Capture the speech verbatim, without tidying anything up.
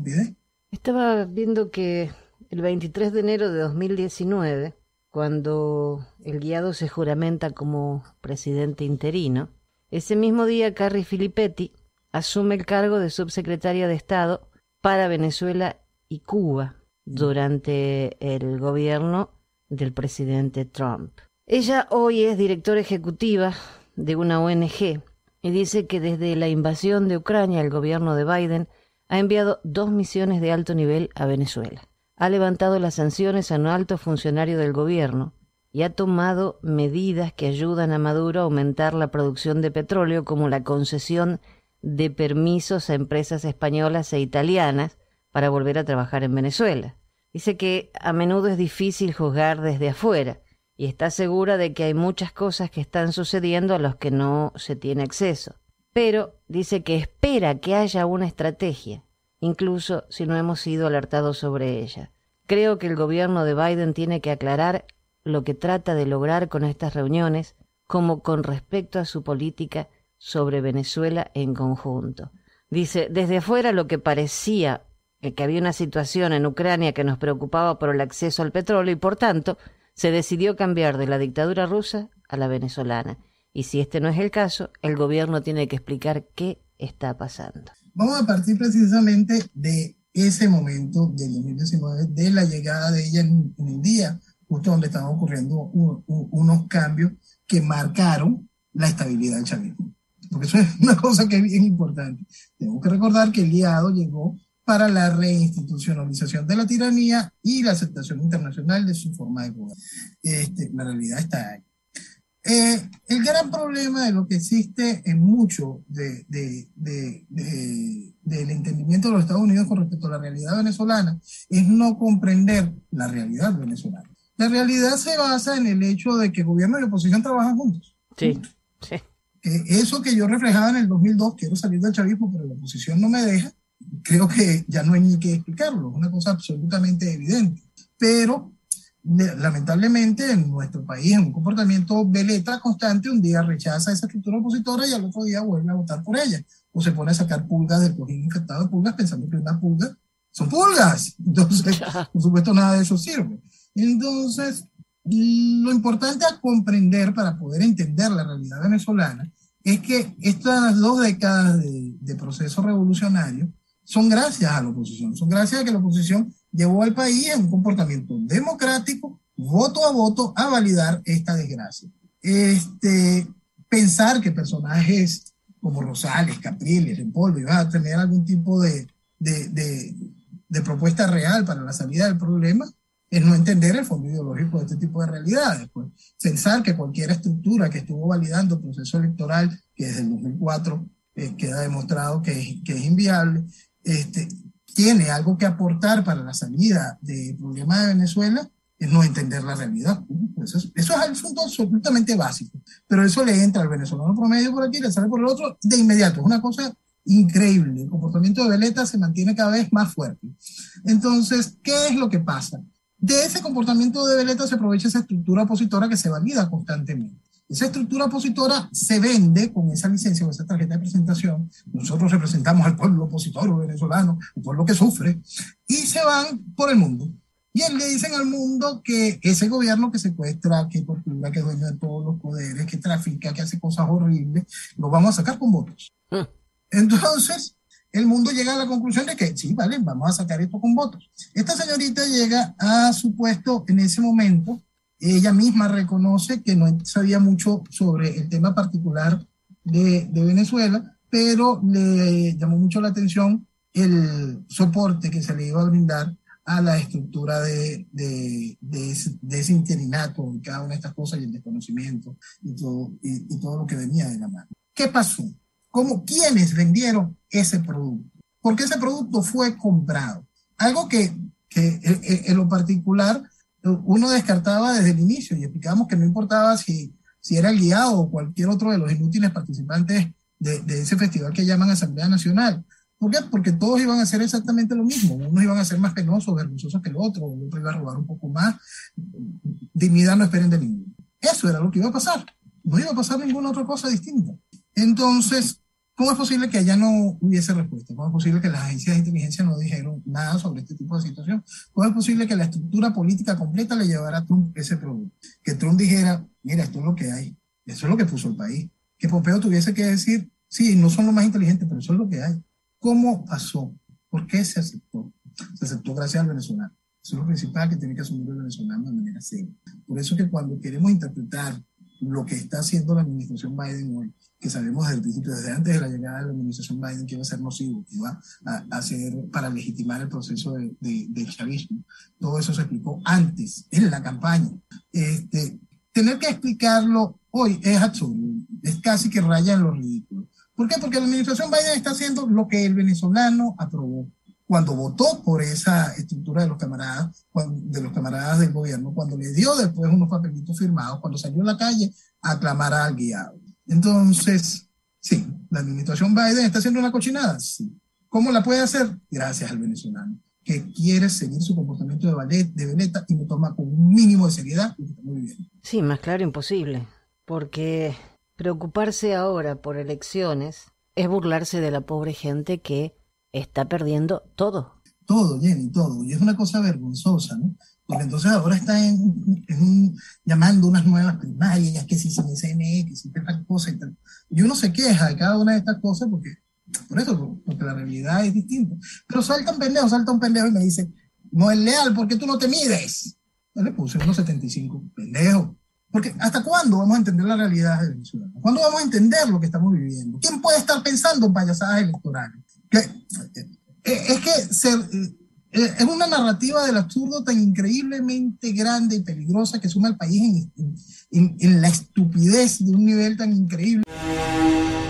estupidez. Estaba viendo que el veintitrés de enero de dos mil diecinueve, cuando el guiado se juramenta como presidente interino, ese mismo día Carrie Filipetti asume el cargo de subsecretaria de Estado para Venezuela y Cuba durante el gobierno del presidente Trump. Ella hoy es directora ejecutiva de una O N G y dice que desde la invasión de Ucrania el gobierno de Biden ha enviado dos misiones de alto nivel a Venezuela. Ha levantado las sanciones a un alto funcionario del gobierno y ha tomado medidas que ayudan a Maduro a aumentar la producción de petróleo, como la concesión de permisos a empresas españolas e italianas para volver a trabajar en Venezuela. Dice que a menudo es difícil juzgar desde afuera y está segura de que hay muchas cosas que están sucediendo a las que no se tiene acceso. Pero dice que espera que haya una estrategia, incluso si no hemos sido alertados sobre ella. Creo que el gobierno de Biden tiene que aclarar lo que trata de lograr con estas reuniones, como con respecto a su política sobre Venezuela en conjunto. Dice, desde afuera lo que parecía que había una situación en Ucrania que nos preocupaba por el acceso al petróleo y, por tanto, se decidió cambiar de la dictadura rusa a la venezolana. Y si este no es el caso, el gobierno tiene que explicar qué está pasando. Vamos a partir precisamente de ese momento del dos mil diecinueve, de la llegada de ella en, en el día, justo donde estaban ocurriendo un, un, unos cambios que marcaron la estabilidad del chavismo. Porque eso es una cosa que es bien importante. Tenemos que recordar que el guiado llegó para la reinstitucionalización de la tiranía y la aceptación internacional de su forma de gobierno. Este, la realidad está ahí. Eh, el gran problema de lo que existe en mucho de, de, de, de, del entendimiento de los Estados Unidos con respecto a la realidad venezolana es no comprender la realidad venezolana. La realidad se basa en el hecho de que gobierno y oposición trabajan juntos. Sí, sí. Eh, eso que yo reflejaba en el dos mil dos, quiero salir del chavismo, pero la oposición no me deja, creo que ya no hay ni que explicarlo, es una cosa absolutamente evidente. Pero lamentablemente en nuestro país, en un comportamiento veleta constante, un día rechaza esa estructura opositora y al otro día vuelve a votar por ella, o se pone a sacar pulgas del cojín infectado de pulgas pensando que unas pulgas son pulgas. Entonces, por supuesto, nada de eso sirve. Entonces, lo importante a comprender para poder entender la realidad venezolana es que estas dos décadas de, de proceso revolucionario son gracias a la oposición, son gracias a que la oposición llevó al país en un comportamiento democrático, voto a voto, a validar esta desgracia. Este, pensar que personajes como Rosales, Capriles, Repollo iban a tener algún tipo de, de, de, de propuesta real para la salida del problema es no entender el fondo ideológico de este tipo de realidades. Pues, pensar que cualquier estructura que estuvo validando el proceso electoral, que desde el dos mil cuatro eh, queda demostrado que es, que es inviable, este, tiene algo que aportar para la salida del problema de Venezuela, es no entender la realidad. Eso es, eso es un asunto absolutamente básico, pero eso le entra al venezolano promedio por aquí, le sale por el otro de inmediato. Es una cosa increíble. El comportamiento de veleta se mantiene cada vez más fuerte. Entonces, ¿qué es lo que pasa? De ese comportamiento de veleta se aprovecha esa estructura opositora que se valida constantemente. Esa estructura opositora se vende con esa licencia o esa tarjeta de presentación. Nosotros representamos al pueblo opositor venezolano, el pueblo que sufre, y se van por el mundo. Y le dicen al mundo que ese gobierno que secuestra, que tortura, que es dueño de todos los poderes, que trafica, que hace cosas horribles, lo vamos a sacar con votos. Mm. Entonces, el mundo llega a la conclusión de que sí, vale, vamos a sacar esto con votos. Esta señorita llega a su puesto en ese momento. Ella misma reconoce que no sabía mucho sobre el tema particular de, de Venezuela, pero le llamó mucho la atención el soporte que se le iba a brindar a la estructura de, de, de, ese, de ese interinato y cada una de estas cosas y el desconocimiento y todo, y, y todo lo que venía de la mano. ¿Qué pasó? ¿Cómo, quiénes vendieron ese producto? Porque ese producto fue comprado. Algo que, que en, en lo particular uno descartaba desde el inicio y explicábamos que no importaba si, si era el guiado o cualquier otro de los inútiles participantes de, de ese festival que llaman Asamblea Nacional. ¿Por qué? Porque todos iban a hacer exactamente lo mismo. Unos iban a ser más penosos, vergonzosos que el otro, el otro iba a robar un poco más. Dignidad no esperen de ninguno. Eso era lo que iba a pasar. No iba a pasar ninguna otra cosa distinta. Entonces, ¿Cómo es posible que allá no hubiese respuesta? ¿Cómo es posible que las agencias de inteligencia no dijeron nada sobre este tipo de situación? ¿Cómo es posible que la estructura política completa le llevara a Trump ese problema? Que Trump dijera, mira, esto es lo que hay, eso es lo que puso el país. Que Pompeo tuviese que decir, sí, no son los más inteligentes, pero eso es lo que hay. ¿Cómo pasó? ¿Por qué se aceptó? Se aceptó gracias al venezolano. Eso es lo principal que tiene que asumir el venezolano de manera seria. Por eso que cuando queremos interpretar lo que está haciendo la administración Biden hoy, que sabemos desde el principio, desde antes de la llegada de la administración Biden, que iba a ser nocivo, que iba a, a ser para legitimar el proceso de, de, del chavismo. Todo eso se explicó antes, en la campaña. Este, tener que explicarlo hoy es absurdo, es casi que raya en lo ridículo. ¿Por qué? Porque la administración Biden está haciendo lo que el venezolano aprobó cuando votó por esa estructura de los camaradas, de los camaradas del gobierno, cuando le dio después unos papelitos firmados, cuando salió a la calle a aclamar al guiado. Entonces, sí, la administración Biden está haciendo una cochinada, sí. ¿Cómo la puede hacer? Gracias al venezolano, que quiere seguir su comportamiento de, ballet, de veleta y lo toma con un mínimo de seriedad, y está muy bien. Sí, más claro imposible, porque preocuparse ahora por elecciones es burlarse de la pobre gente que está perdiendo todo. Todo, Jenny, todo. Y es una cosa vergonzosa, ¿no? Porque entonces ahora está en, en, llamando unas nuevas primarias, que si se C N E, que si tal cosa y tal. Y uno se queja de cada una de estas cosas porque, por eso, porque la realidad es distinta. Pero salta un pendejo, salta un pendejo y me dice, no es leal, ¿por qué tú no te mides? Yo le puse unos setenta y cinco, pendejo. Porque ¿hasta cuándo vamos a entender la realidad de Venezuela? ¿Cuándo vamos a entender lo que estamos viviendo? ¿Quién puede estar pensando en payasadas electorales? Que, es que se, es una narrativa del absurdo tan increíblemente grande y peligrosa que suma al país en, en, en, en la estupidez de un nivel tan increíble.